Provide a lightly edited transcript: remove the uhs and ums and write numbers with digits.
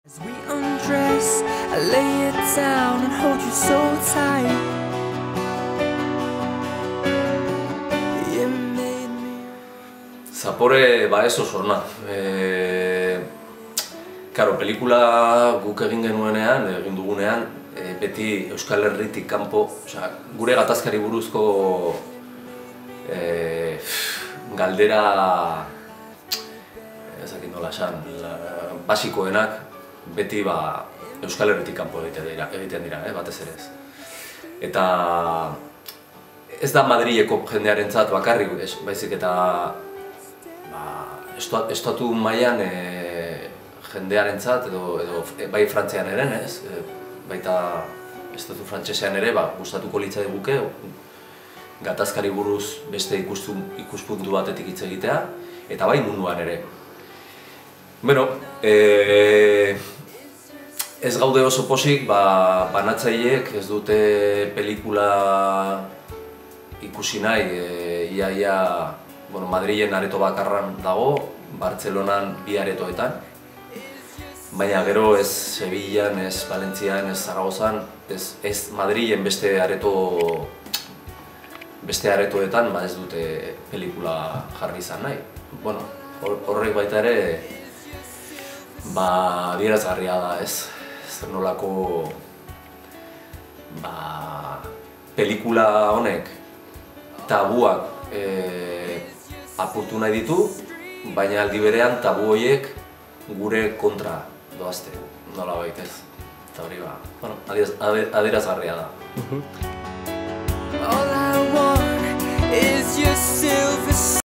As we undress, I lay it down and hold you so tight. You made me... Zapore ba ez oso ona. Karo, pelikula guk egin genuenean, egin dugunean, beti Euskal Herritik kanpo, gure gatazkari buruzko galdera, ezakit nola esan, basikoenak beti Euskal Herritik kanpo egiten dira, batez ere ez. Eta ez da Madrileko jendearentzat bakarrik, baizik eta estatu mailan jendearentzat edo bai Frantzian ere, ez? Baita estatu frantsesean ere gustatuko litzaiguke gatazkari buruz beste ikuspuntu batetik hitz egitea, eta bai munduan ere. Bueno, ez gaude oso pozik, banatzaileek ez dute pelikula ikusi nahi, ia Madrilen areto bakarran dago, Bartzelonan 2 aretoetan. Baina gero ez Sevillan, ez Valentzian, ez Zaragozan, ez Madrilen beste aretoetan ez dute pelikula jarri izan nahi. Bueno, horrek baita ere adierazgarria da, ez? Zer nolako pelikula honek tabuak apurtu nahi ditu, baina aldi berean tabu horiek gure kontra doazte, nola baitez. Eta hori adierazgarria da. All I want is your silver